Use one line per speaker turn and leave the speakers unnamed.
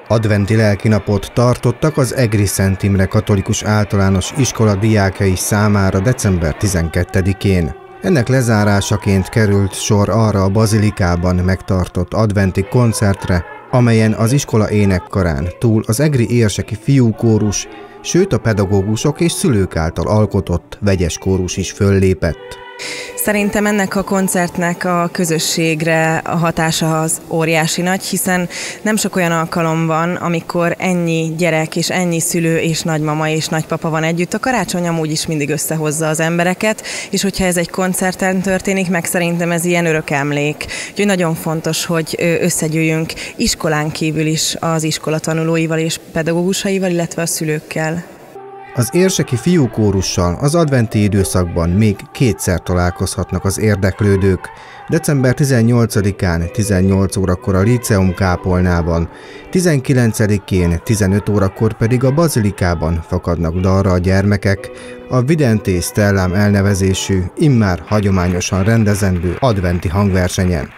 Adventi lelkinapot tartottak az Egri Szent Imre Katolikus Általános Iskola diákjai számára december 12-én. Ennek lezárásaként került sor arra a bazilikában megtartott adventi koncertre, amelyen az iskola énekkarán túl az egri érseki fiúkórus, sőt a pedagógusok és szülők által alkotott vegyes kórus is föllépett.
Szerintem ennek a koncertnek a közösségre a hatása az óriási nagy, hiszen nem sok olyan alkalom van, amikor ennyi gyerek és ennyi szülő és nagymama és nagypapa van együtt. A karácsony amúgy is mindig összehozza az embereket, és hogyha ez egy koncerten történik meg, szerintem ez ilyen örök emlék. Úgyhogy nagyon fontos, hogy összegyűjjünk iskolán kívül is az iskola tanulóival és pedagógusaival, illetve a szülőkkel.
Az érseki fiúkórussal az adventi időszakban még kétszer találkozhatnak az érdeklődők. December 18-án 18 órakor a Líceum kápolnában, 19-én 15 órakor pedig a bazilikában fakadnak dalra a gyermekek a Vidente Stellam elnevezésű, immár hagyományosan rendezendő adventi hangversenyen.